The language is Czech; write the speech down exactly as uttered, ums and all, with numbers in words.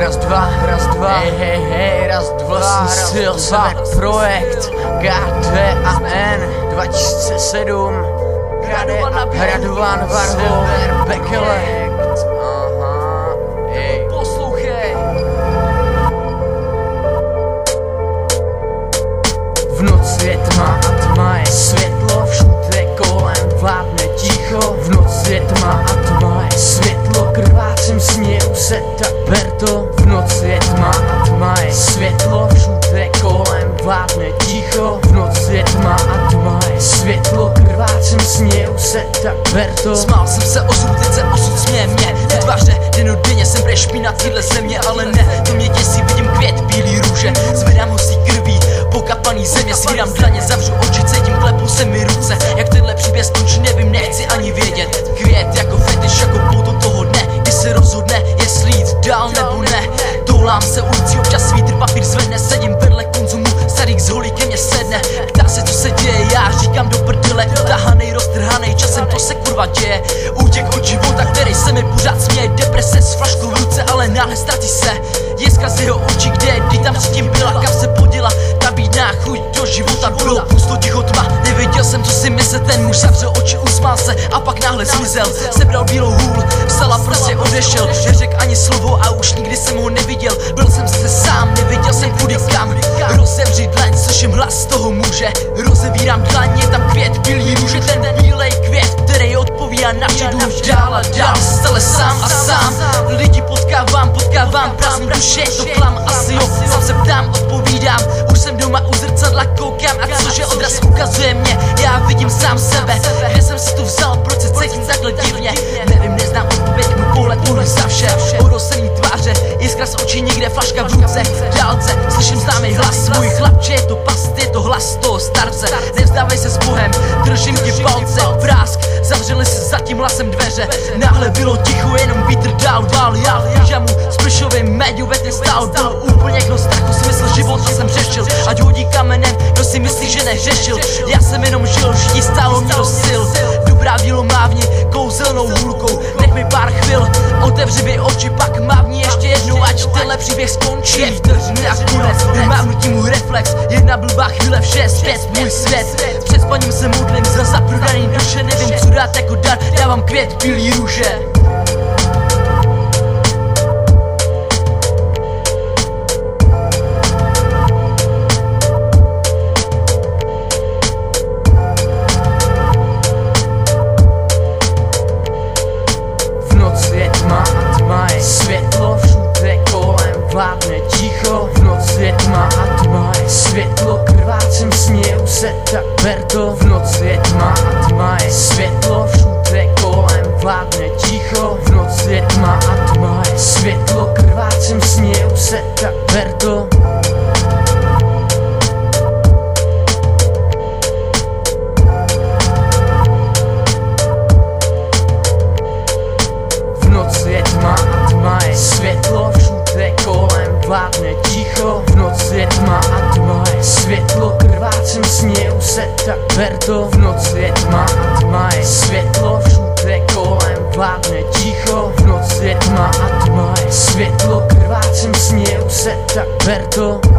raz dva, raz dva, hej, hej, hej, raz dva, raz dva, projekt K D a N dva tisíce sedm, Radovan Varhol, Bekele. Aha, hej, poslouchej. V noci je tma a tma je světlo, všude kolem vládne ticho. V noci je tma a tma je světlo, krvácím, směju se, tak ber to. V noci je tma a tma je světlo, všude kolem vládne ticho. V noci je tma a tma je světlo, krvácím, směju se, tak ber to. Smál jsem se osud, teď se osud směje mě. Netváře, denodenně jsem bude špinat tyhle země, ale ne, to mě děsí, vidím květ, bílý růže. Zvedám ho si krví, pokapaný země, svírám dlaně, zavřu oči, cítím, klepou se mi ruce. Jak tenhle příběh skončí, nevím, nechci ani vědět. Květ jako fetiš, jako pouto toho dne, kdy se rozhodne, jestli jít dál nebo ne. Toulám se ulicí, občas vítr, papír zvedne, sedím vedle konzumu, starý z holí ke mně sedne. Ptá se, co se děje, já říkám do prdele, utahanej, roztrhanej, časem to se kurva děje. Útěk od života, který se mi pořád směje, deprese s flaškou v ruce, ale náhle ztratí se. Jeska z jeho očí, kde je, kdy tam předtím byla, kam se poděla, ta bídná chuť do života. Bylo pusto, ticho, tma, nevěděl jsem, co si myslet, ten muž zavřel oči, usmál se a pak náhle zmizel. Sebral bílou hůl, vstal a prostě odešel, neřek ani slovo a už nikdy jsem ho neviděl. Byl jsem se sám, nevěděl jsem kudy kam. Rozevři dlaň, slyším hlas toho muže, rozevírám dlaň, je tam květ, bílý růže, ten bílej květ, který odpovídá na vše, jdu dál a dál, stále sám a sám. Lidi potkávám, potkávám, prázdný duše, to klam, asi jo, sám se ptám, odpovídám, už jsem doma u zrcadla, koukám a cože odraz ukazuje mě, já vidím sám sebe, kde jsem si to vzal, proč se cítím takhle divně, nevím, neznám odpověď, můj pohled mluví za vše, orosený tváře, jiskra z očí, někde flaška v ruce, v dálce, slyším známý hlas, můj chlapče, je to past, je to hlas toho starce, nevzdávej se s Bohem, držím ti palce, prásk, zavřeli se za tím hlasem dveře, náhle bylo ticho, jenom vítr dál vál, já v pyžamu, s plišovým médiu ve stál, bylo úplně kdo strachu, smysl života jsem řešil, ať hodí kamenem, kdo si myslí, že neřešil, já jsem jenom žil, žití stálo mě do sil, dobrá dílo mávni, kouzelnou hůlkou, nech mi pár chvil, otevři mi oči, pak mávni ještě jednou, ať tenhle příběh skončí, je vteřiny a konec, vymávnutí můj reflex, jedna blbá chvíle, vše zpět, můj svět, před spaním se modlím za zaprodaný duše, nevím co dát jako dar, dávám květ, bílý růže. Světlo, všude kolem vládne ticho. V noci je tma a tma je světlo, krvácím, směju se, tak ber to. V noci je tma a tma je světlo, všude kolem vládne ticho. V noci je tma a tma je světlo, krvácím, směju se, tak ber to. V noci je tma a tma je světlo, všude kolem vládne ticho. V noci je tma a tma je světlo, krvácím, směju se, tak ber to. V noci je tma a tma je světlo, všude kolem vládne ticho. V noci je tma a tma je světlo, krvácím, směju se, tak ber to.